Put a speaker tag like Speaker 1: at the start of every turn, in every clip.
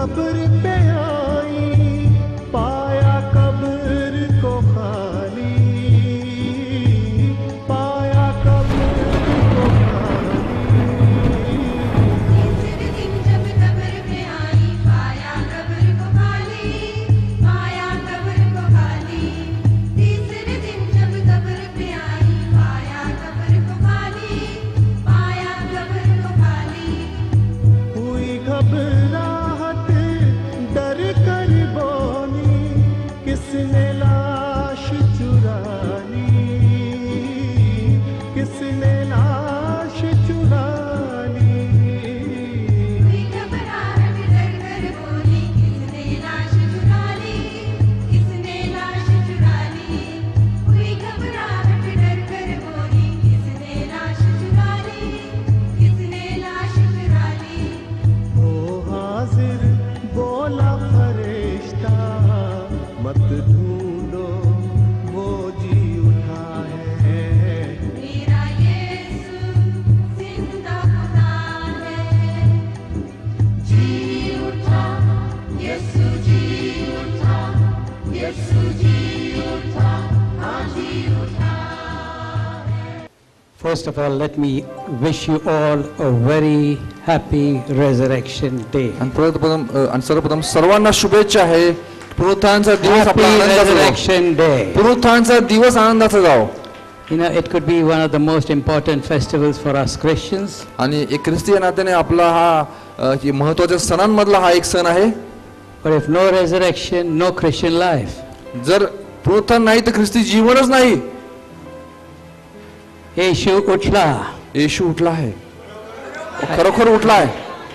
Speaker 1: कब्र पे आई पाया कब्र को खाली, पाया कब्र को खाली।
Speaker 2: तीसरे दिन जब कब्र पे आई पाया कब्र को खाली, पाया कब्र को खाली। तीसरे दिन जब कब्र पे आई पाया कब्र को खाली, पाया कब्र को खाली।
Speaker 1: हुई घबराहट डर कर बोली, किसने लाश चुरा ली, किसने लाश चुरा ली।
Speaker 2: हुई घबराहट डर कर बोली, किसने लाश चुरा ली, किसने लाश चुरा ली। हुई घबराहट डर कर बोली, किसने लाश चुरा ली, किसने लाश चुरा ली।
Speaker 1: ओ हाजिर बोला फरिश्ता, मत ढूंढो वो जी उठा है।
Speaker 2: मेरा यीशु जिंदा खुदा है। जी उठा, यीशु जी उठा, यीशु जी उठा, हाँ जी उठा।
Speaker 3: First of all, let me wish you all a very happy Resurrection Day.
Speaker 4: आणि सर्वप्रथम सर्वांना शुभेच्छा आहे. पुनरुत्थानाचा दिवस आपला
Speaker 3: Happy
Speaker 4: आनंदाचा जाओ.
Speaker 3: Resurrection Day.
Speaker 4: पुनरुत्थानाचा दिवस आनंदाचा जाओ.
Speaker 3: You know, it could be one of the most important festivals for us Christians.
Speaker 4: आणि एक ख्रिस्ती नात्याने आपला हा महत्त्वाच्या सणांमधला हा एक सण आहे.
Speaker 3: But if no resurrection, no Christian life.
Speaker 4: जर पुनरुत्थान नाही तर ख्रिस्ती जीवनच नाही.
Speaker 3: येशू उठला.
Speaker 4: येशू उठला आहे. खरोखर उठला आहे.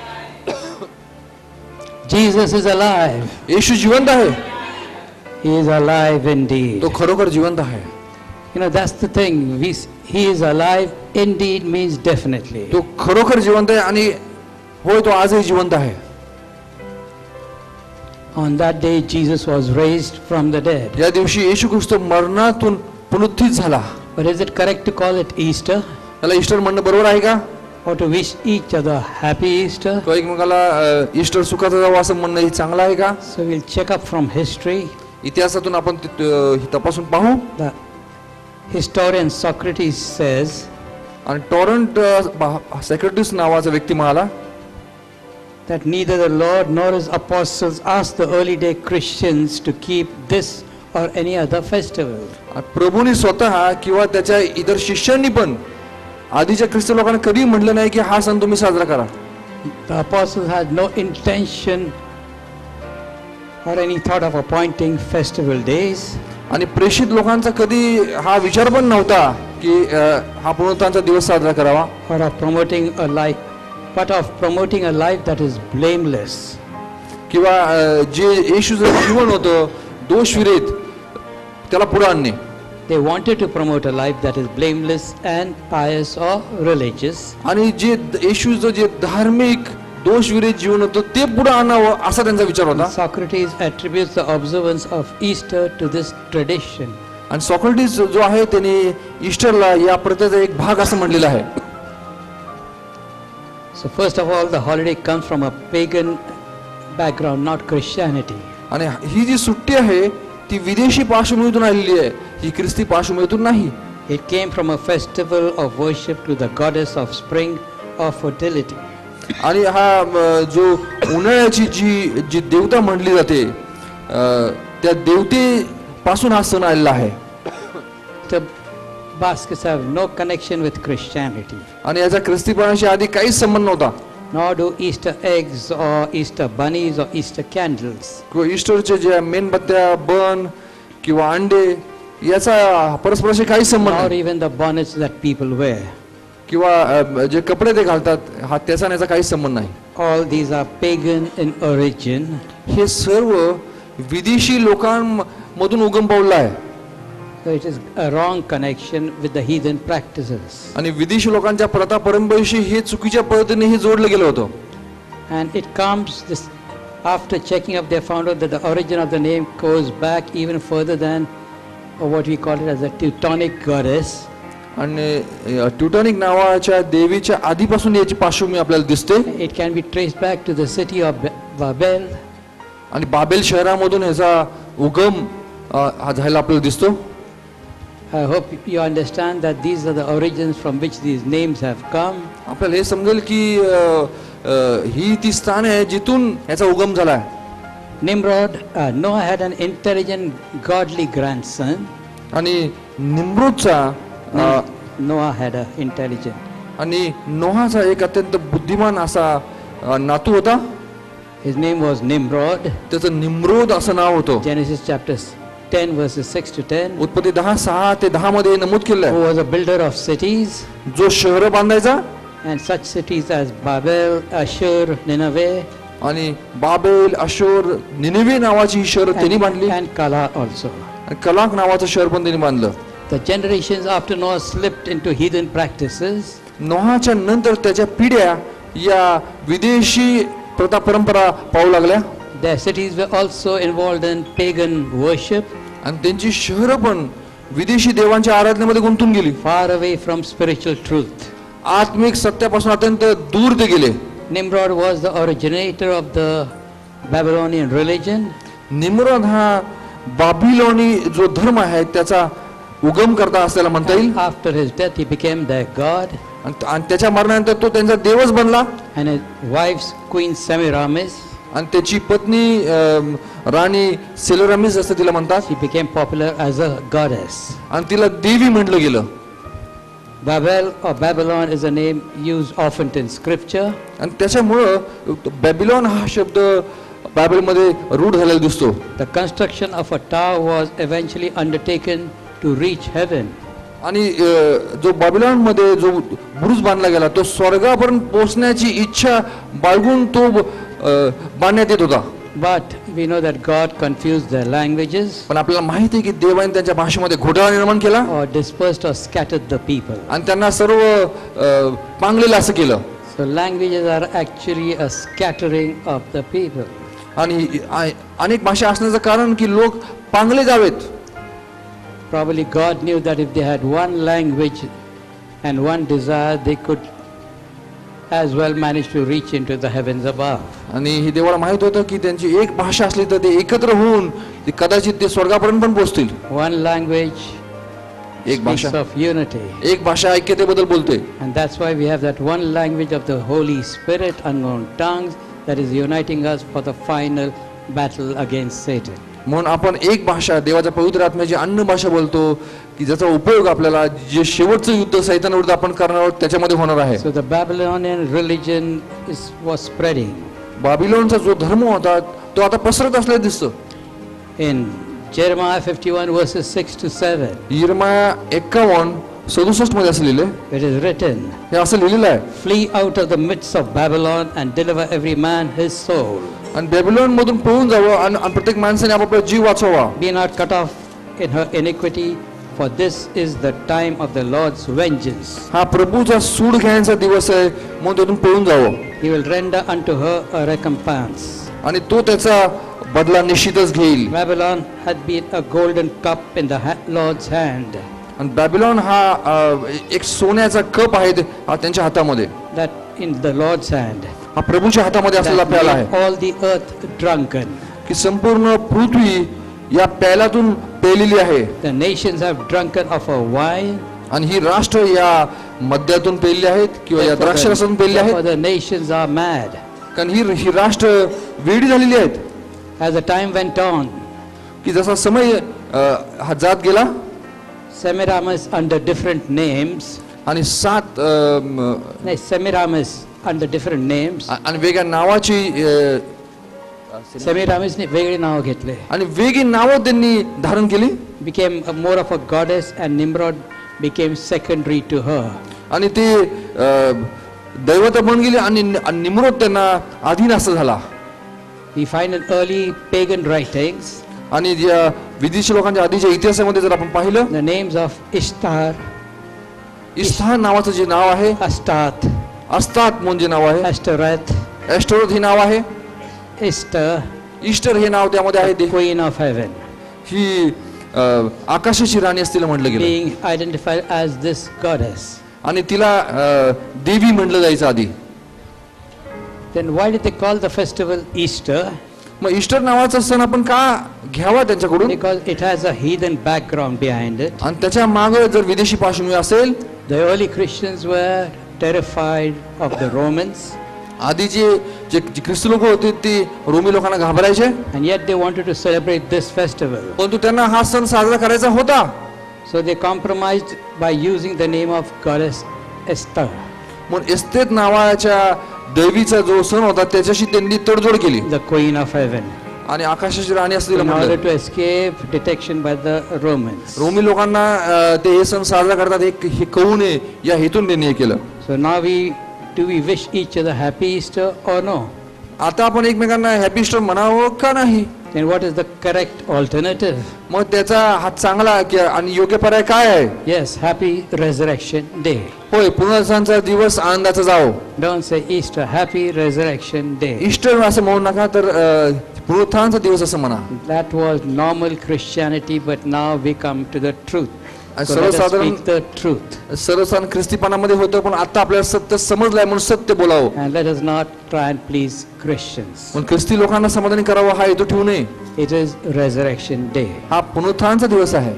Speaker 3: Jesus is alive.
Speaker 4: येशू जिवंत आहे.
Speaker 3: He is alive indeed.
Speaker 4: तो खरोखर जिवंत आहे.
Speaker 3: You know, that's the thing. He is alive indeed means definitely.
Speaker 4: तो खरोखर जिवंत आहे आणि होय तो आजही जिवंत आहे.
Speaker 3: On that day, Jesus was raised from the dead.
Speaker 4: या दिवशी येशू ख्रिस्त मरणातून पुनरुत्थित झाला.
Speaker 3: But is it correct to call it Easter?
Speaker 4: त्याला ईस्टर म्हणणं बरोबर आहे का?
Speaker 3: Or to wish each other happy Easter?
Speaker 4: तो एकमेकाला ईस्टर सुखाचा जावं असं म्हणणं हे चांगलं आहे का?
Speaker 3: So we'll check up from history.
Speaker 4: इतिहासातून आपण तपासून पाहू.
Speaker 3: The historian Socrates says
Speaker 4: आणि टॉरंट सेक्रेटरीस नावाचा व्यक्ती म्हणाला
Speaker 3: that neither the Lord nor his apostles asked the early day Christians to keep this or any other festival.
Speaker 4: प्रभूंनी स्वतः किंवा त्याच्या इतर शिष्यांनी पण आधीच्या ख्रिस्ती लोकांना कधी म्हटलं नाही की हा सण तुम्ही साजरा करा.
Speaker 3: The apostles had no intention or any thought of appointing festival days.
Speaker 4: आणि प्रेषित लोकांचा कधी हा विचार पण नव्हता की हा पुनरुत्थानाचा दिवस साजरा करावा.
Speaker 3: Or of promoting a life, but of promoting a life that is blameless.
Speaker 4: किंवा जे येशूचं जीवन होतं दोषविरहित त्याला पुढे आणणे.
Speaker 3: They wanted to promote a life that is blameless and pious or religious.
Speaker 4: आणि जे येशूचं जे धार्मिक दोषविरहित जीवन होतं ते पुढे आणावं असा त्यांचा विचार होता.
Speaker 3: Socrates attributes the observance of Easter to this tradition.
Speaker 4: आणि सॉक्रेटिस जो आहे त्याने ईस्टरला या प्रथेचा एक भाग असं म्हणलेला आहे.
Speaker 3: So first of all, the holiday comes from a pagan background, not Christianity.
Speaker 4: आणि ही जी सुट्टी आहे ती विदेशी पार्श्वभूमीतून आलेली आहे, ही ख्रिस्ती पार्श्वभूमीतून नाही.
Speaker 3: It came from a festival of worship to the goddess of spring or fertility.
Speaker 4: आणि हा जो उन्हाळ्याची जी देवता म्हणली जाते त्या देवतेपासून हा सण आलेला आहे.
Speaker 3: The baskets have no connection with Christianity.
Speaker 4: आणि याचा ख्रिस्तीपणाशी आधी काहीच संबंध नव्हता.
Speaker 3: Nor do Easter eggs or Easter bunnies or Easter candles.
Speaker 4: किंवा ईस्टरचे जे मेणबत्त्या बन किंवा अंडे याचा परस्पराशी काही संबंध
Speaker 3: Nor
Speaker 4: नाही.
Speaker 3: even the bonnets that people wear.
Speaker 4: किंवा जे कपडे ते घालतात हा त्याचा याचा काही संबंध नाही.
Speaker 3: All these are pagan in origin.
Speaker 4: हे सर्व विदेशी लोकांमधून उगम पावलं आहे.
Speaker 3: So it is a wrong connection with the heathen practices.
Speaker 4: आणि विदेशी लोकांच्या प्रथा परंपरेशी हे चुकीच्या पद्धतीने हे जोडलं गेलं होतं.
Speaker 3: And it comes this after checking up they found out that the origin of the name goes back even further than what we call it as a Teutonic goddess.
Speaker 4: आणि ट्युटॉनिक नावाच्या देवीच्या आधीपासून याची पार्श्वभूमी आपल्याला दिसते.
Speaker 3: It can be traced back to the city of Babel.
Speaker 4: आणि बाबेल शहरामधून ह्याचा उगम हा झाला आपल्याला दिसतो.
Speaker 3: I hope you understand that these are the origins from which these names have come.
Speaker 4: आपल्याला हे समजेल की ही ती स्थान आहे जिथून ह्याचा उगम झाला आहे.
Speaker 3: Nimrod, Noah had an intelligent, godly grandson.
Speaker 4: आणि निम्रोदचा
Speaker 3: Noah had an intelligent.
Speaker 4: आणि नोहाचा एक अत्यंत बुद्धिमान असा नातू होता.
Speaker 3: His name was Nimrod.
Speaker 4: त्याचं निम्रोद असं नाव होतं.
Speaker 3: Genesis chapter 10 verses 6 to 10.
Speaker 4: उत्पत्ती 10:6 ते 10 मध्ये नमूद केलं
Speaker 3: Who
Speaker 4: आहे.
Speaker 3: was a builder of cities,
Speaker 4: जो शहर बांधायचा
Speaker 3: and such cities as Babel, Ashur, Nineveh,
Speaker 4: आणि बाबेल, अशोर, निनिवे नावाची ही शहर त्यांनी बांधली.
Speaker 3: and Kala also.
Speaker 4: आणि कलाक नावाचं शहर पण त्यांनी बांधलं.
Speaker 3: The generations after Noah slipped into heathen practices.
Speaker 4: नोहाच्या नंतर त्याच्या पिढ्या या विदेशी प्रथा परंपरा पाहू लागल्या.
Speaker 3: Their cities were also involved in pagan worship,
Speaker 4: आणि त्यांची शहरं पण विदेशी देवांच्या आराधनेमध्ये गुंतून गेली.
Speaker 3: far away from spiritual truth.
Speaker 4: आत्मिक सत्यापासून अत्यंत दूर ते गेले.
Speaker 3: Nimrod was the originator of the Babylonian religion.
Speaker 4: निम्रोद हा बाबिलोनी जो धर्म आहे त्याचा उगम करता असल्याला म्हणता येईल.
Speaker 3: And after his death, he became their god,
Speaker 4: आणि त्याच्या मरणानंतर तो त्यांचा देवच बनला.
Speaker 3: and his wife's Queen Semiramis,
Speaker 4: आणि त्याची पत्नी राणी सेलोरामिस असं तिला म्हणतात.
Speaker 3: she became popular as a goddess.
Speaker 4: आणि तिला देवी म्हटलं गेलं.
Speaker 3: Babel or Babylon is a name used often in scripture.
Speaker 4: आणि त्याच्यामुळं बॅबिलॉन हा शब्द बायबलमध्ये रूढ झालेला दिसतो.
Speaker 3: The construction of a tower was eventually undertaken to reach heaven.
Speaker 4: आणि जो बाबिलॉन मध्ये जो बुरुज बांधला गेला तो स्वर्गापर्यंत पोहोचण्याची इच्छा बाळगून तो बांधण्यात येत होता.
Speaker 3: But we know that God confused their languages,
Speaker 4: पण आपल्याला माहिती आहे की देवाने त्यांच्या भाषेमध्ये घोटाळा निर्माण केला
Speaker 3: or dispersed or scattered the people.
Speaker 4: आणि त्यांना सर्व पांगलेलं असं केलं.
Speaker 3: So languages are actually a scattering of the people.
Speaker 4: आणि अनेक भाषा असण्याचं कारण की लोक पांगले जावेत.
Speaker 3: Probably God knew that if they had one language and one desire, they could as well manage to reach into the heavens above.
Speaker 4: आणि हे देवाला माहित होतं की त्यांची एक भाषा असली तर ते एकत्र होऊन ते कदाचित ते स्वर्गापर्यंत पण पोहोचतील.
Speaker 3: One language
Speaker 4: एक
Speaker 3: speaks
Speaker 4: भाषा
Speaker 3: of unity.
Speaker 4: एक भाषा ऐक्यतेबद्दल बोलते.
Speaker 3: And that's why we have that one language of the Holy Spirit, unknown tongues, that is uniting us for the final battle against Satan.
Speaker 4: म्हणून आपण एक भाषा देवाच्या पवित्र आत्म्याची अन्न भाषा बोलतो की ज्याचा उपयोग आपल्याला जे शेवटचं युद्ध सैतानाविरुद्ध आपण करणार आहोत त्याच्यामध्ये होणार आहे.
Speaker 3: So the Babylonian religion was spreading.
Speaker 4: बाबिलोनचा जो धर्म होता तो आता पसरत असल्याचं दिसतं.
Speaker 3: In Jeremiah 51 verses 6 to 7,
Speaker 4: यिर्मया 51:67 मध्ये असं लिहिलंय.
Speaker 3: it is written,
Speaker 4: हे असं लिहिलेलं आहे.
Speaker 3: "Flee out of the midst of Babylon and deliver every man his soul.
Speaker 4: आणि बॅबिलोन मधून पळून जावं आणि प्रत्येक माणसाने आपापला जीव वाचवावा.
Speaker 3: Be not cut off in her iniquity, for this is the time of the Lord's vengeance.
Speaker 4: हा प्रभूचा सूड घ्यायचा दिवस आहे म्हणून त्यातून पळून जावं.
Speaker 3: He will render unto her a recompense."
Speaker 4: आणि तो त्याचा बदला निश्चितच घेईल.
Speaker 3: Babylon had been a golden cup in the Lord's hand,
Speaker 4: आणि बॅबिलॉन हा एक सोन्याचा कप आहे हा त्यांच्या हातामध्ये.
Speaker 3: that in the Lord's hand,
Speaker 4: हा प्रभूच्या हातामध्ये असलेला
Speaker 3: that
Speaker 4: प्याला
Speaker 3: made
Speaker 4: आहे
Speaker 3: all the earth drunken.
Speaker 4: की संपूर्ण पृथ्वी या प्याल्यातून पेलेली आहे.
Speaker 3: The nations have drunken of her wine.
Speaker 4: आणि ही राष्ट्र या मद्यातून पेलेली आहेत किंवा या द्राक्षरसातून पेलेली
Speaker 3: Therefore
Speaker 4: आहेत.
Speaker 3: the nations are mad.
Speaker 4: कारण ही राष्ट्र वेडी झालेली आहेत.
Speaker 3: As the time went on,
Speaker 4: की जसा समय हा जात गेला
Speaker 3: Semiramis under different names,
Speaker 4: आणि 7
Speaker 3: Semiramis under different names,
Speaker 4: आणि वेगळ्या नावाची
Speaker 3: Semiramisने वेगळे नाव घेतले,
Speaker 4: आणि वेगळी नावं त्यांनी धारण केली.
Speaker 3: became more of a goddess, and Nimrod became secondary to her.
Speaker 4: आणि ते दैवता बनून गेले आणि निम्रोद त्यांना अधीन असं झाला.
Speaker 3: We find in early pagan writings
Speaker 4: आणि या विदेशी लोकांच्या आधीच्या इतिहासामध्ये जर आपण पाहिलं
Speaker 3: the names of Ishtar,
Speaker 4: इस्तार नावाचं जे नाव आहे,
Speaker 3: Astat,
Speaker 4: अस्तात म्हणून जे नाव आहे,
Speaker 3: Ashtoreth,
Speaker 4: एस्टरोथ हे नाव आहे,
Speaker 3: Esther,
Speaker 4: ईस्टर हे नाव त्यामध्ये आहे.
Speaker 3: Queen of Heaven,
Speaker 4: ही आकाशाची राणी असतील म्हटलं गेलं
Speaker 3: being identified as this goddess.
Speaker 4: आणि तिला देवी म्हटलं जायचं आधी.
Speaker 3: Then why did they call the festival Easter?
Speaker 4: मग ईस्टर नावाचा सण आपण का घ्यावा त्यांच्याकडून?
Speaker 3: Because it has a heathen background behind it.
Speaker 4: आणि त्याच्या मागे जर विदेशी पार्श्वभूमी असेल,
Speaker 3: The early Christians were terrified of the Romans,
Speaker 4: आधीचे जे ख्रिस्ती लोक होते ते रोमी लोकांना घाबरायचे,
Speaker 3: and yet they wanted to celebrate this festival.
Speaker 4: परंतु त्यांना हा सण साजरा करायचा होता.
Speaker 3: So they compromised by using the name of goddess Esther.
Speaker 4: म्हणून एस्तेर नावाच्या देवीचा जो सण होता त्याच्याशी त्यांनी तडजोड केली
Speaker 3: The queen of heaven,
Speaker 4: आणि आकाशाची राणी असं तिला
Speaker 3: in order
Speaker 4: म्हणलं.
Speaker 3: to escape detection by the Romans.
Speaker 4: रोमी लोकांना ते हे सण साजरा करतात हे कळू नये या हेतून त्यांनी हे केलं.
Speaker 3: So now do we wish each other happy Easter or no?
Speaker 4: आता आपण एकमेकांना हॅपी ईस्टर म्हणावं का नाही?
Speaker 3: Then what is the correct alternative?
Speaker 4: मग त्याचा हा चांगला आणि योग्य पर्याय काय आहे?
Speaker 3: Yes, happy resurrection day.
Speaker 4: होय, पुनरुत्थानाचा दिवस आनंदाचा जाओ.
Speaker 3: Don't say Easter, happy resurrection day.
Speaker 4: Easter असं म्हणू नका, तर पुनरुत्थानाचा दिवस असं म्हणा.
Speaker 3: That was normal Christianity, but now we come to the truth. So let us
Speaker 4: सर्वसाधारण
Speaker 3: speak the truth.
Speaker 4: सर्वसाधारण ख्रिस्तीपणामध्ये होतं, पण आता आपल्याला सत्य समजलंय म्हणून सत्य बोलावं.
Speaker 3: And let us not try and please Christians.
Speaker 4: पण ख्रिस्ती लोकांना समाधानी करावं हा हेतू ठेवू नये.
Speaker 3: It is resurrection day.
Speaker 4: हा पुनरुत्थानाचा दिवस आहे.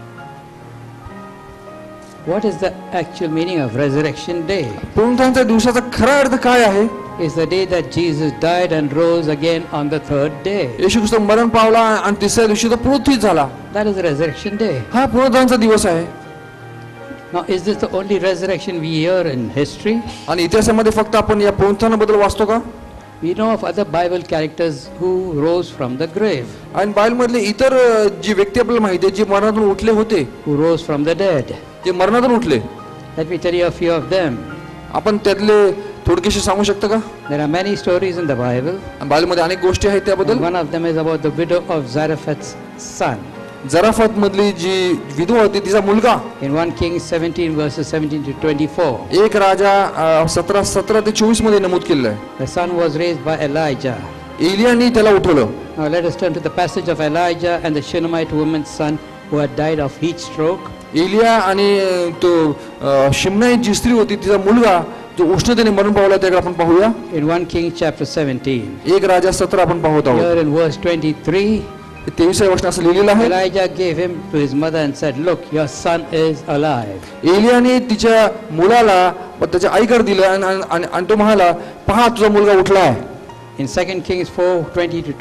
Speaker 3: What is the actual meaning of resurrection day?
Speaker 4: पुनरुत्थानाच्या दिवसाचा खरा अर्थ काय आहे?
Speaker 3: It's the day that Jesus died and rose again on the third day.
Speaker 4: येशू ख्रिस्त मरण पावला आणि तिसऱ्या दिवशी तो पुनरुत्थित झाला.
Speaker 3: That is resurrection day.
Speaker 4: हा पुनरुत्थानाचा दिवस आहे.
Speaker 3: Now, is this the only resurrection we hear in history?
Speaker 4: आणि इतिहासामध्ये फक्त आपण या पुनरुत्थानाबद्दल वाचतो का?
Speaker 3: We know of other Bible characters who rose from the grave,
Speaker 4: आणि बायबलमधले इतर जी व्यक्ती आपल्याला माहिती आहे, जे मरणातून उठले होते,
Speaker 3: who rose from the dead.
Speaker 4: जे मरणातून उठले.
Speaker 3: Let me tell you a few of them.
Speaker 4: आपण त्यातले थोडकेसे सांगू शकता का?
Speaker 3: There are many stories in the Bible.
Speaker 4: बायबलमध्ये अनेक गोष्टी आहेत त्याबद्दल.
Speaker 3: And one of them is about the widow of Zarephath's son.
Speaker 4: जराफत मधली जी विधवा होती तिचा मुलगा.
Speaker 3: In 1 Kings 17 verses 17 to 24.
Speaker 4: एक राजा 17 ते 24 मध्ये नमूद केलेलं आहे.
Speaker 3: The son was raised by Elijah.
Speaker 4: एलियाने त्याला उठवलं.
Speaker 3: Now let us turn to the passage of Elijah and the Shunammite woman's son who had died of heat stroke.
Speaker 4: Elia आणि तो शिमनाई जी स्त्री होती तिचा मुलगा जो उष्णतेने मरण पावला त्याकडे आपण पाहूया.
Speaker 3: In 1 Kings chapter 17.
Speaker 4: एक राजा 17 आपण पाहत आहोत.
Speaker 3: Here in verse 23.
Speaker 4: 23व्या वचनात असं लिहिलेलं आहे.
Speaker 3: Elijah gave him to his mother and said, "Look, your son is alive."
Speaker 4: एलियाने तिच्या मुलाला त्याच्या आईकडे दिलं आणि तो म्हणाला, पहा तुझा मुलगा उठला आहे.
Speaker 3: In 2 Kings 4:20 to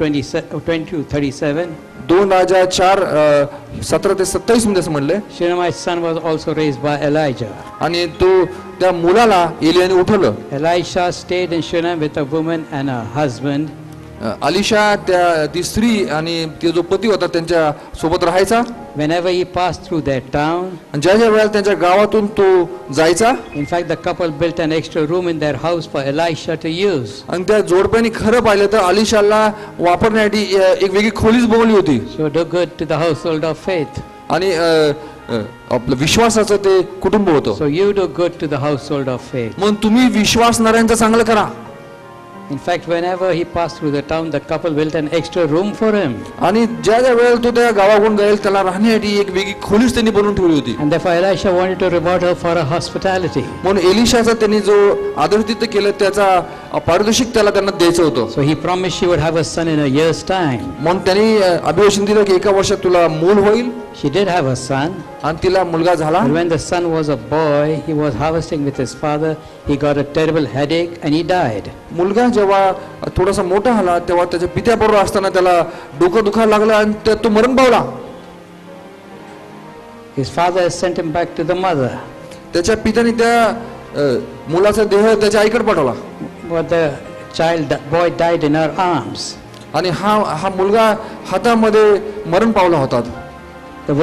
Speaker 3: 37.
Speaker 4: 2 राजा 4 17 ते 27 मध्ये असं म्हणलंय.
Speaker 3: Shunammite's son was also raised by Elijah.
Speaker 4: आणि तो त्या मुलाला एलियाने उठवलं.
Speaker 3: Elisha stayed in Shunem with a woman and her husband.
Speaker 4: Alisha ती स्त्री आणि ती जो पती होता त्यांच्या सोबत राहायचा.
Speaker 3: Whenever he passed through their town.
Speaker 4: ज्या वेळेला त्यांच्या गावातून तो जायचा.
Speaker 3: In fact, the couple built an extra room in their house for Elisha to use.
Speaker 4: आणि त्या जोडप्याने खरं पाहिलं तर अलिशाला वापरण्यासाठी एक वेगळी खोलीच बनवली होती.
Speaker 3: So do good to the household of faith.
Speaker 4: आणि आपलं विश्वासाचं ते कुटुंब होतं.
Speaker 3: So you do good to the household of faith.
Speaker 4: म्हणून तुम्ही विश्वासणाऱ्यांचं चांगलं करा.
Speaker 3: In fact, whenever he passed through the town, the couple built an extra room for him.
Speaker 4: आणि ज्या वेळेला तो त्या गावाकडून जाईल त्याला राहण्यासाठी एक वेगळी खोलीच त्यांनी बनवून ठेवली होती.
Speaker 3: And therefore Elisha wanted to reward her for her hospitality.
Speaker 4: म्हणून एलिशाचा त्यांनी जो आदरातिथ्य केलं त्याचा पारितोषिक त्यांना द्यायचं होतं.
Speaker 3: So he promised she would have a son in a year's time.
Speaker 4: म्हणून त्यांनी अभिवचन दिलं की एका वर्षात तुला मूल होईल.
Speaker 3: She did have a son.
Speaker 4: आणि तिला मुलगा झाला.
Speaker 3: But when the son was a boy, he was harvesting with his father. He got a terrible headache and he died.
Speaker 4: मुलगा जेव्हा थोडासा मोठा झाला तेव्हा त्याच्या पित्याबरोबर असताना त्याला डोकं दुखायला लागलं आणि तो मरण पावला.
Speaker 3: His father sent him back to the mother.
Speaker 4: त्याच्या पित्याने त्या मुलाचा देह त्याच्या आईकडे पाठवला.
Speaker 3: But the boy died in her arms.
Speaker 4: आणि हा मुलगा हातामध्ये मरण पावला होता.
Speaker 3: The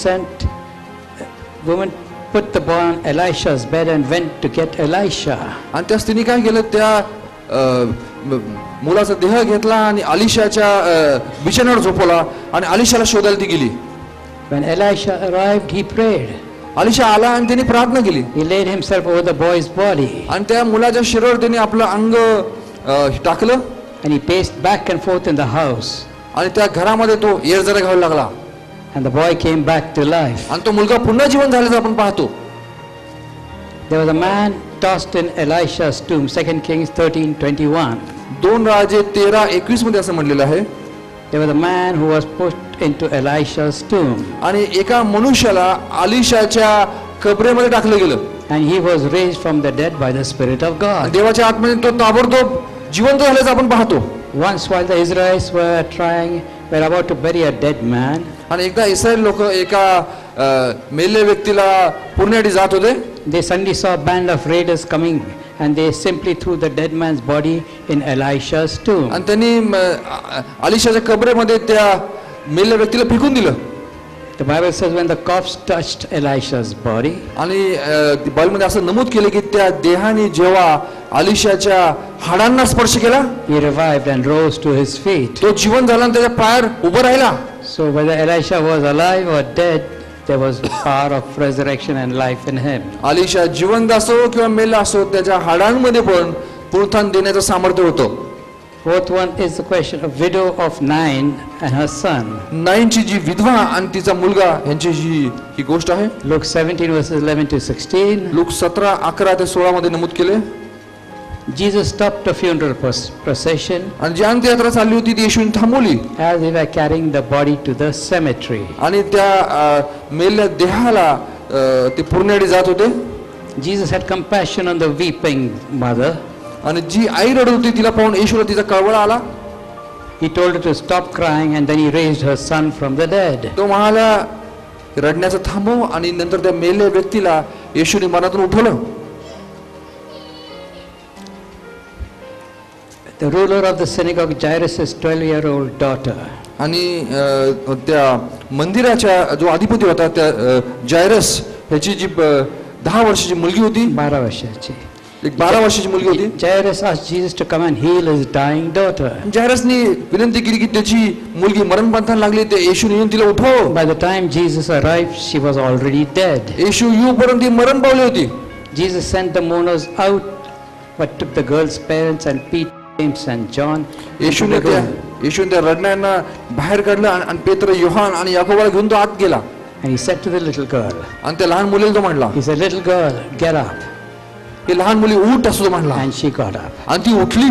Speaker 3: woman put the boy on Elisha's bed and went to get Elisha.
Speaker 4: आणि त्या स्त्रीने काय केलं, त्या मुलाचा देह घेतला आणि अलिशाच्या बिछाण्यावर झोपवला आणि अलिशाला शोधायला ती गेली.
Speaker 3: When Elisha arrived, he prayed.
Speaker 4: Alisha आला आणि त्यांनी प्रार्थना केली.
Speaker 3: He laid himself over the boy's body.
Speaker 4: आणि त्या मुलाच्या शरीरावर त्यांनी आपलं अंग टाकलं.
Speaker 3: And he paced back and forth in the house.
Speaker 4: आणि त्या घरामध्ये तो येरजरा घालू लागला.
Speaker 3: And the boy came back to life.
Speaker 4: आणि तो मुलगा पुन्हा जीवन झाल्याचं आपण पाहतो.
Speaker 3: There was a man tossed in Elisha's tomb, 2 Kings 13:21.
Speaker 4: 2 राजे 13:21 मध्ये असं म्हणलेलं आहे.
Speaker 3: There was a man who was put into Elisha's tomb.
Speaker 4: आणि एका मनुष्याला अलिशाच्या कबरेमध्ये टाकलं गेलं.
Speaker 3: And he was raised from the dead by the Spirit of God.
Speaker 4: देवाच्या आत्म्याने तो ताबडतोब जिवंत झाल्याचं आपण पाहतो.
Speaker 3: Once while the Israelites were about to bury a dead man,
Speaker 4: आणि एकदा इस्रायल लोक एका मेलेल्या व्यक्तीला पुरण्यासाठी जात होते.
Speaker 3: they suddenly saw a band of raiders coming and they simply threw the dead man's body in Elisha's tomb.
Speaker 4: आणि त्यांनी अलिशाच्या कबरेमध्ये त्या मेलेल्या व्यक्तीला फेकून दिलं.
Speaker 3: The Bible says when the corpse touched Elisha's body,
Speaker 4: आणि बायबलमध्ये असं नमूद केलं की त्या देहाने जेव्हा अलिशाच्या हाडांना स्पर्श केला,
Speaker 3: he revived and rose to his feet.
Speaker 4: तो जिवंत झाला आणि त्याच्या पायावर उभा राहिला.
Speaker 3: So whether Elisha was alive or dead, there was power of resurrection and life in him.
Speaker 4: Alisha जिवंत असो किंवा मेला असो, त्याच्या हाडांमध्ये पण पुनरुत्थान देण्याचं सामर्थ्य होतं.
Speaker 3: Fourth one is the question of widow of Nain and her son.
Speaker 4: नाईनची जी विधवा आणि तिचा मुलगा यांची ही गोष्ट आहे.
Speaker 3: Luke 17 verses 11 to 16.
Speaker 4: लूक 17:11 ते 16 मध्ये नमूद केले.
Speaker 3: Jesus stopped a funeral procession
Speaker 4: आणि जी अंत्ययात्रा चालली होती ती येशूने थांबवली.
Speaker 3: as they were carrying the body to the cemetery.
Speaker 4: आणि त्या मेलेल्या देहाला ते पुरण्यासाठी जात होते.
Speaker 3: Jesus had compassion on the weeping mother.
Speaker 4: आणि जी आई रडत होती तिला पाहून येशूला तिचा कळवळा आला.
Speaker 3: He told her to stop crying and then he raised her son from the dead.
Speaker 4: तो म्हणाला रडण्याचं थांबव आणि नंतर त्या मेलेल्या व्यक्तीला येशूने मनातून उठवलं.
Speaker 3: The ruler of the synagogue, Jairus' 12-year-old daughter,
Speaker 4: आणि त्या मंदिराच्या जो अधिपती होता त्या जायरस ह्याची जी 10 वर्षाची मुलगी होती,
Speaker 3: 12 वर्षाची.
Speaker 4: एक 12 वर्षाची मुलगी होती.
Speaker 3: Jairus asked Jesus to come and heal his dying daughter.
Speaker 4: जायरसनी विनंती केली की त्याची मुलगी मरणपंथाला लागली, ते येशूने येऊन तिला उठव.
Speaker 3: By the time Jesus arrived, she was already dead.
Speaker 4: येशू येऊपर्यंत ती मरण पावली होती.
Speaker 3: Jesus sent the mourners out, but took the girl's parents and Peter, James and John into
Speaker 4: येशूने
Speaker 3: the room.
Speaker 4: त्या रडणाऱ्यांना बाहेर काढलं आणि पेत्र, योहान आणि याकोबाला घेऊन तो आत गेला.
Speaker 3: And he said to the little girl,
Speaker 4: आणि त्या लहान मुलीला तो म्हणला,
Speaker 3: he said, little girl, get up.
Speaker 4: ही लहान मुली उठ असं तो म्हणला.
Speaker 3: And she got up.
Speaker 4: आणि ती उठली.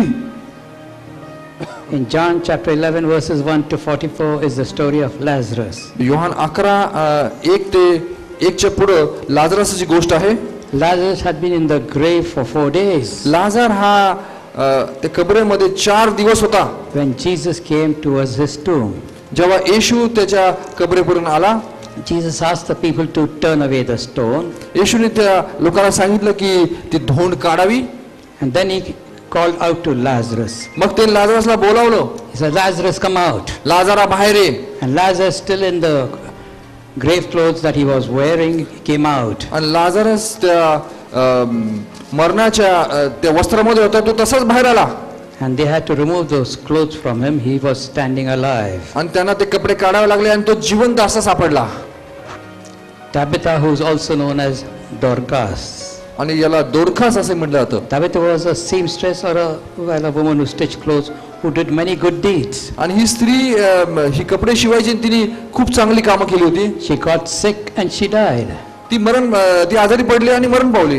Speaker 3: In John chapter 11 verses 1 to 44 is the story of Lazarus.
Speaker 4: Yohan 11:1 ते 1च्या पुढे लाजरासची गोष्ट आहे.
Speaker 3: Lazarus had been in the grave for 4 days.
Speaker 4: लाजार हा त्या कबरेमध्ये 4 दिवस होता.
Speaker 3: When Jesus came towards his tomb,
Speaker 4: जेव्हा येशू त्याच्या कबरेपर्यंत आला,
Speaker 3: Jesus asked the people to turn away the stone.
Speaker 4: येशूने त्या लोकांना सांगितलं की ती धोंड काढावी.
Speaker 3: And then he called out to Lazarus.
Speaker 4: मग ते लाजरासला बोलावलं.
Speaker 3: He said, Lazarus, come out.
Speaker 4: लाजारा बाहेर ये.
Speaker 3: And Lazarus, still in the grave clothes that he was wearing, came out.
Speaker 4: आणि लाजारस त्या मरणाच्या त्या वस्त्रामध्ये होता, तो तसाच बाहेर आला.
Speaker 3: And they had to remove those clothes from him. He was standing alive.
Speaker 4: आणि त्यांना ते कपडे काढावे लागले आणि तो जिवंत असा सापडला.
Speaker 3: Tabitha, who is also known as Dorcas.
Speaker 4: आणि याला दोरखास असे म्हटलं जातं.
Speaker 3: Tabitha was a seamstress or a woman who stitched clothes, who did many good deeds.
Speaker 4: आणि ही स्त्री ही कपडे शिवायची, तिने खूप चांगली कामं केली होती.
Speaker 3: She got sick and she died.
Speaker 4: ती आजारी पडली आणि मरण पावली.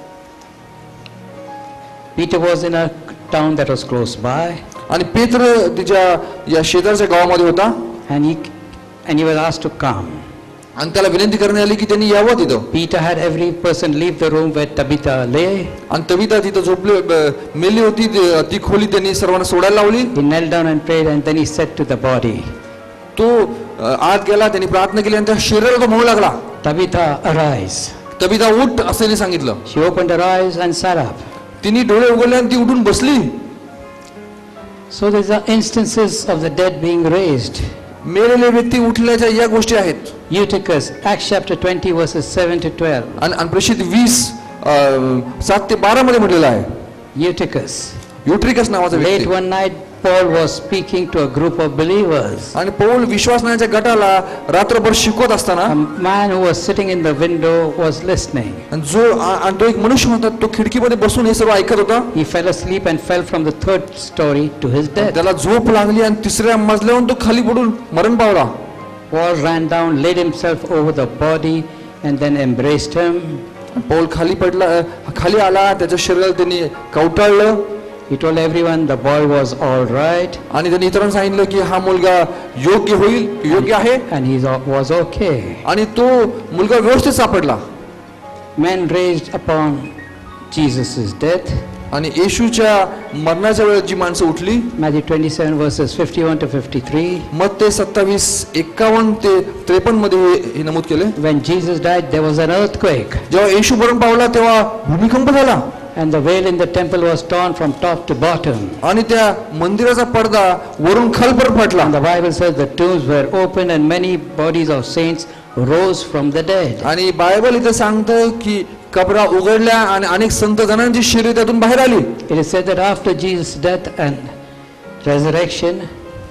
Speaker 3: Peter was in a town that was close by.
Speaker 4: आणि पेत्र तिच्या या शेजारच्या गावामध्ये होता.
Speaker 3: And he was asked to come.
Speaker 4: आणि त्याला विनंती करण्यात आली की त्यांनी यावं तिथं.
Speaker 3: Peter had every person leave the room where Tabitha lay.
Speaker 4: आणि तबिता तिथं झोपली मेली होती, ती खोली त्यांनी सर्वांना सोडायला लावली.
Speaker 3: He knelt down and prayed and then he said to the body,
Speaker 4: तो आत गेला, त्यांनी प्रार्थना केली आणि त्या शरीराला तो म्हणू लागला,
Speaker 3: Tabitha, arise.
Speaker 4: तबिता उठ असं त्यांनी सांगितलं.
Speaker 3: She opened her eyes and sat up.
Speaker 4: तिने डोळे उघडले आणि ती उठून बसली.
Speaker 3: So these are instances of the dead being raised.
Speaker 4: मेलेले व्यक्ती उठल्याच्या या गोष्टी आहेत.
Speaker 3: Eutychus, Acts chapter 20 verses 7 to 12.
Speaker 4: आणि प्रेषित 20:7 ते 12 मध्ये म्हटलेलं आहे.
Speaker 3: Eutychus.
Speaker 4: युट्रिकस नावाचा
Speaker 3: Late
Speaker 4: व्यक्ती.
Speaker 3: one night, Paul was speaking to a group of believers.
Speaker 4: आणि पौल विश्वासनाच्या गटाला रात्रभर शिकवत असताना
Speaker 3: A man who was sitting in the window was listening.
Speaker 4: आणि तो एक मनुष्य होता, तो खिडकीमध्ये बसून हे सर्व ऐकत होता.
Speaker 3: He fell asleep and fell from the 3rd story to his death.
Speaker 4: त्याला झोप लागली आणि 3ऱ्या मजल्यावरून तो खाली पडून मरण पावला.
Speaker 3: Paul ran down, laid himself over the body and then embraced him.
Speaker 4: Paul खाली आला, त्याच्या शरीराला त्यांनी कवटाळलं.
Speaker 3: He told everyone the boy was all right
Speaker 4: आणि त्यांनी इतरांना सांगितलं की हा मुलगा योग्य होईल, योग्य आहे,
Speaker 3: and he was okay.
Speaker 4: आणि तो मुलगा व्यवस्थित सापडला.
Speaker 3: Men raised upon Jesus' death.
Speaker 4: आणि येशूच्या मरणाच्या वेळेस जी माणसं उठली,
Speaker 3: Matthew 27 verses 51 to 53.
Speaker 4: मत्ते 27:51 ते 53 मध्ये हे नमूद केले.
Speaker 3: When Jesus died, there was an earthquake,
Speaker 4: जेव्हा येशू मरण पावला तेव्हा भूमिकंप झाला
Speaker 3: and the veil in the temple was torn from top to bottom.
Speaker 4: आणि त्या मंदिराचा पडदा वरून खालपर्यंत फाटला.
Speaker 3: And the Bible says the tombs were opened and many bodies of saints rose from the dead.
Speaker 4: आणि बायबल इथे सांगतं की कबरा उघडल्या आणि अनेक संत जणांची शरीर त्यातून बाहेर आली.
Speaker 3: It is said that after Jesus' death and resurrection,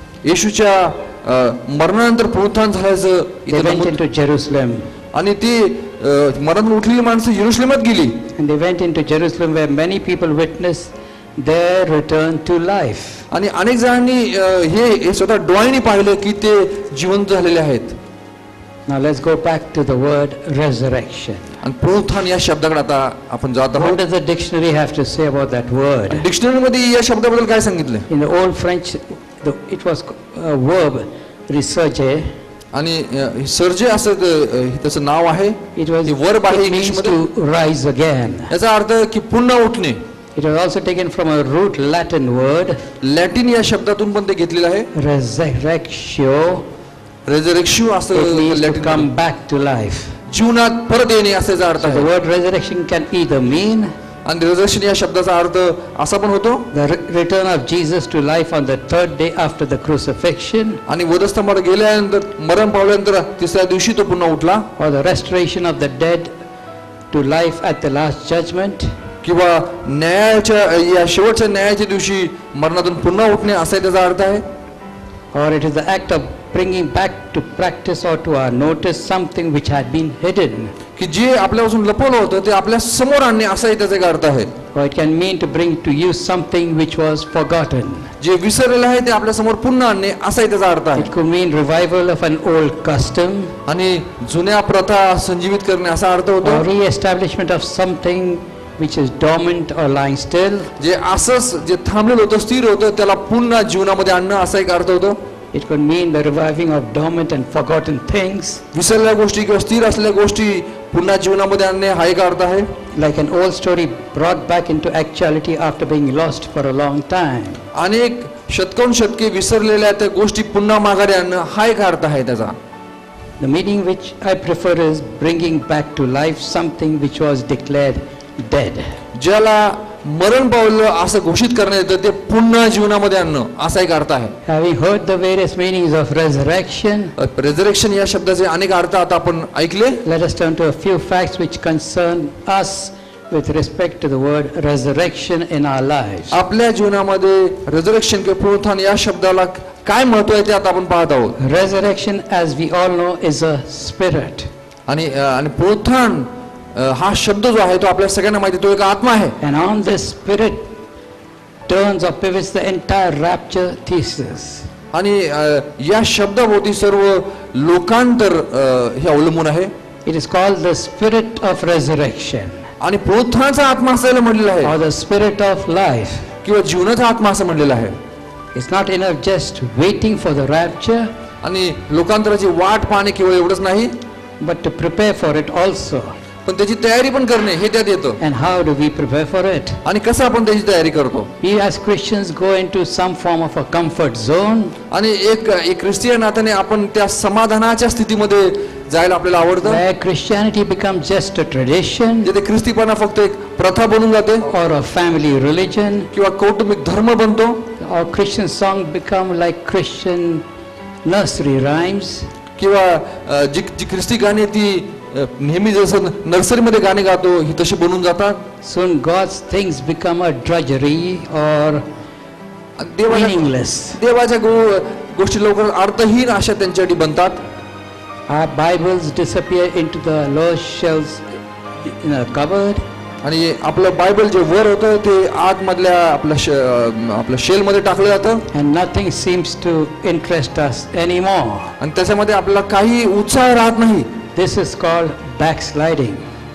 Speaker 4: येशूच्या मरणानंतर पुनरुत्थान झाल्याचं
Speaker 3: they
Speaker 4: इथे
Speaker 3: went
Speaker 4: नमूद.
Speaker 3: into Jerusalem.
Speaker 4: आणि ती मरण उठलेली माणसं यरुशलेमात गेली.
Speaker 3: And they went into Jerusalem where many people witnessed their return to life.
Speaker 4: आणि अनेक जणांनी हे स्वतः डोळ्यांनी पाहिलं की ते जिवंत झालेले आहेत.
Speaker 3: Now let's go back to the word resurrection.
Speaker 4: आणि पुनरुत्थान या शब्दाकडे आता आपण जात
Speaker 3: What
Speaker 4: आहोत.
Speaker 3: does the dictionary have to say about that word?
Speaker 4: Dictionary मध्ये या शब्दाबद्दल काय सांगितलंय?
Speaker 3: In the old French, it was a verb, resurger.
Speaker 4: आणि सर्जे असं त्याचं नाव आहे.
Speaker 3: It was,
Speaker 4: हे वर्ब आहे
Speaker 3: it
Speaker 4: इंग्लिश
Speaker 3: means
Speaker 4: मध्ये.
Speaker 3: to rise again.
Speaker 4: याचा अर्थ की पुन्हा उठणे.
Speaker 3: It was also taken from a root Latin word,
Speaker 4: Latin या शब्दातून पण ते घेतलेलं आहे.
Speaker 3: resurrectio.
Speaker 4: रेझरेक्शन
Speaker 3: It
Speaker 4: असं
Speaker 3: means to
Speaker 4: Latin
Speaker 3: come back to life.
Speaker 4: जीवनात परत येणे असा अर्थ
Speaker 3: So the
Speaker 4: आहे.
Speaker 3: word resurrection can either mean
Speaker 4: आणि रेझरेक्शन या शब्दाचा अर्थ असा पण होतो
Speaker 3: the return of Jesus to life on the third day after the crucifixion,
Speaker 4: आणि वधस्तंभावर गेल्यानंतर मरण पावल्यानंतर तिसऱ्या दिवशी तो पुन्हा उठला,
Speaker 3: or the restoration of the dead to life at the last judgment,
Speaker 4: किंवा न्यायाच्या या शेवटच्या न्यायाच्या दिवशी मरणातून पुन्हा उठणे असा त्याचा अर्थ आहे.
Speaker 3: or it is the act of bringing back to practice or to our notice something which had been hidden.
Speaker 4: की जे आपल्यापासून लपवलं होतं ते आपल्या समोर आणणे असाही त्याचा एक अर्थ आहे.
Speaker 3: Or it can mean to bring to you something which was forgotten.
Speaker 4: जे विसरलेलं आहे ते आपल्या समोर पुन्हा आणणे असाही त्याचा अर्थ आहे.
Speaker 3: It could mean revival of an old custom,
Speaker 4: आणि जुन्या प्रथा संजीवित करणे असा अर्थ होतो.
Speaker 3: or re-establishment of something which is dormant or lying still.
Speaker 4: जे असंच जे थांबलेलं होतं, स्थिर होतं, त्याला पुन्हा जीवनामध्ये आणणं असा एक अर्थ होतो.
Speaker 3: It could mean the reviving of dormant and forgotten things,
Speaker 4: विसरलेल्या गोष्टी किंवा स्थिर असलेल्या गोष्टी पुन्हा जीवनामध्ये आणणे हा एक अर्थ आहे.
Speaker 3: like an old story brought back into actuality after being lost for a long time.
Speaker 4: अनेक शतके विसरलेल्या त्या गोष्टी पुन्हा माघारी आणणं हा एक अर्थ आहे त्याचा.
Speaker 3: The meaning which I prefer is bringing back to life something which was declared dead.
Speaker 4: ज्याला मरण पावलं असं घोषित करण्यात येतं ते पुन्हा जीवनामध्ये आणणं असा एक अर्थ आहे.
Speaker 3: Having heard the various meanings of resurrection,
Speaker 4: रेझरेक्शन या शब्दाचे अनेक अर्थ आता आपण ऐकले.
Speaker 3: let us turn to a few facts which concern us with respect to the word resurrection in our lives.
Speaker 4: आपल्या जीवनामध्ये रेझरेक्शन किंवा पुनरुत्थान या शब्दाला काय महत्व आहे ते आता आपण पाहत आहोत.
Speaker 3: Resurrection, as we all know, is a spirit.
Speaker 4: आणि पुनरुत्थान हा शब्द जो आहे तो आपल्या सगळ्यांना माहिती, तो एक आत्मा आहे.
Speaker 3: And on this spirit turns or pivots the entire rapture thesis.
Speaker 4: आणि या शब्दाभोवती सर्व लोकांतर हे अवलंबून आहे.
Speaker 3: It is called the spirit of resurrection,
Speaker 4: आणि पुनरुत्थानाचा आत्मा असायला म्हणलेला आहे,
Speaker 3: or the spirit of life.
Speaker 4: किंवा जीवनाचा आत्मा असं म्हणलेला आहे.
Speaker 3: It's not enough just waiting for the rapture,
Speaker 4: आणि लोकांतराची वाट पाहणे केवळ एवढंच नाही,
Speaker 3: but to prepare for it also.
Speaker 4: पण त्याची तयारी पण करणे हे त्यात येतं.
Speaker 3: And how do we prepare for it?
Speaker 4: आणि कसं आपण त्याची तयारी करतो.
Speaker 3: We as Christians go into some form of a comfort zone,
Speaker 4: आणि एक ख्रिस्तियन नात्याने आपण त्या समाधानाच्या स्थितीमध्ये जायला आपल्याला आवडतं,
Speaker 3: where Christianity becomes just a tradition
Speaker 4: जिथे ख्रिस्तीपणा फक्त एक प्रथा बनून जाते,
Speaker 3: or a family religion,
Speaker 4: किंवा कौटुंबिक धर्म बनतो,
Speaker 3: or Christian songs become like Christian nursery rhymes.
Speaker 4: किंवा जी ख्रिस्ती गाणी ती नेहमी जसं नर्सरीमध्ये गाणे गातो ही तशी बनून जातात.
Speaker 3: Soon God's things become a drudgery or meaningless.
Speaker 4: देवाच्या गोष्टी लवकर अर्थहीन अशा त्यांच्यासाठी बनतात.
Speaker 3: Our Bibles disappear into the lowest shelves in a cupboard.
Speaker 4: आणि आपलं बायबल जे वर होतं ते आतमधल्या आपल्या शेलमध्ये टाकलं जातं.
Speaker 3: And nothing seems to interest us anymore.
Speaker 4: आणि त्याच्यामध्ये आपल्याला काही उत्साह राहत नाही.
Speaker 3: This is called backsliding.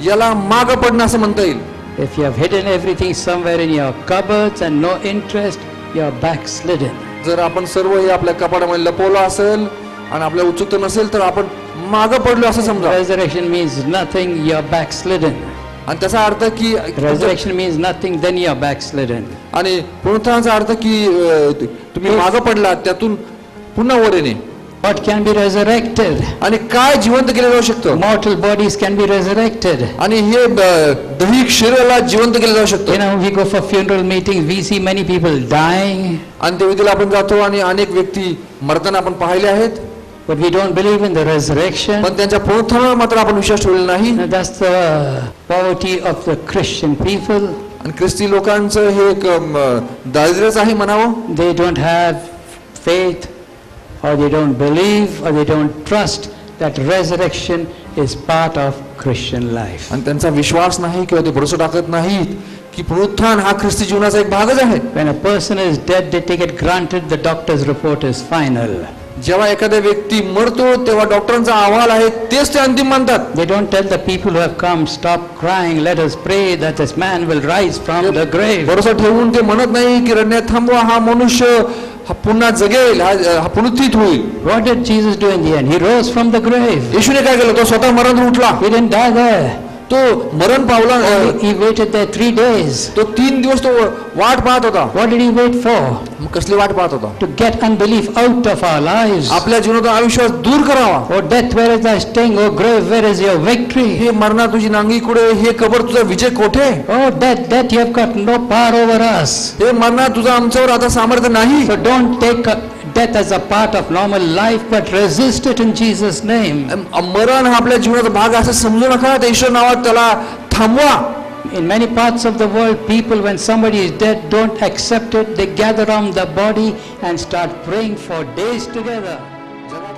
Speaker 4: याला मागं पडणं असं म्हणता येईल.
Speaker 3: If you have hidden everything somewhere in your cupboards and no interest, you are backslidden.
Speaker 4: जर आपण सर्व हे आपल्या कपाटामध्ये लपवलं असेल आणि आपल्या उत्सुकता नसेल तर आपण मागं पडलो असं समजा.
Speaker 3: Resurrection means nothing, you are backslidden.
Speaker 4: आणि त्याचा अर्थ की
Speaker 3: Resurrection means nothing, then you are backslidden.
Speaker 4: आणि पुनरुत्थानाचा अर्थ की तुम्ही मागं पडलात त्यातून पुन्हा वर येणे.
Speaker 3: What can be resurrected?
Speaker 4: आणि काय जिवंत केलं जाऊ शकतं.
Speaker 3: Mortal bodies can be resurrected.
Speaker 4: आणि हे दैहिक शरीराला जिवंत केलं जाऊ शकतं.
Speaker 3: You know, we go for funeral meetings, we see many people dying.
Speaker 4: आणि त्या वेळेला आपण जातो आणि अनेक व्यक्ती मरताना आपण पाहिले आहेत.
Speaker 3: But we don't believe in the resurrection.
Speaker 4: पण त्यांच्या पुनरुत्थानावर मात्र आपण विश्वास ठेवलेला नाही.
Speaker 3: Now, that's the poverty of the Christian people.
Speaker 4: आणि ख्रिस्ती लोकांचं हे एक दारिद्र्यच आहे म्हणावं.
Speaker 3: They don't have faith, or they don't believe, or they don't trust that resurrection is part of Christian life.
Speaker 4: आणि त्यांचा विश्वास नाही किंवा ते भरोसा टाकत नाहीत की पुनरुत्थान हा ख्रिस्ती जीवनाचा एक भागच आहे.
Speaker 3: When a person is dead, they take it granted the doctor's report is final.
Speaker 4: जेव्हा एखादा व्यक्ती मरतो तेव्हा डॉक्टरांचा अहवाल आहे तेच ते अंतिम मानतात.
Speaker 3: They don't tell the people who have come, stop crying, let us pray that this man will rise from the grave.
Speaker 4: भरोसा ठेवून ते म्हणत नाही की रडण्यात थांबवा, हा मनुष्य हा पुन्हा जगेल, हा पुनरुत्थित होईल.
Speaker 3: What did Jesus do in the end? He rose from the grave.
Speaker 4: येशूने काय केलं, तो स्वतः मरण उठला.
Speaker 3: He didn't die there.
Speaker 4: तो मरण पावला.
Speaker 3: He waited there 3 days.
Speaker 4: तो 3 दिवस तो वाट पाहत होता.
Speaker 3: What did he wait for?
Speaker 4: मग कसली वाट पाहत होता?
Speaker 3: To get unbelief out of our lives.
Speaker 4: आपल्या जीवनातून अविश्वास दूर करावा.
Speaker 3: Oh death, where is thy sting? Oh grave, where is your victory?
Speaker 4: हे मरणा तुझी नांगी कुठे, हे कबर तुझा विजय कोठे?
Speaker 3: Oh death, you have got no power over us.
Speaker 4: हे मरणा तुझा आमच्यावर आता सामर्थ्य नाही.
Speaker 3: So don't take death as a part of normal life, but resist it in Jesus' name.
Speaker 4: मरण हा आपल्या जीवनाचा भाग असं समजू नका. त्या ईश्वर नावात त्याला थांबवा.
Speaker 3: In many parts of the world, people, when somebody is dead, don't accept it. They gather around the body and start praying for days together.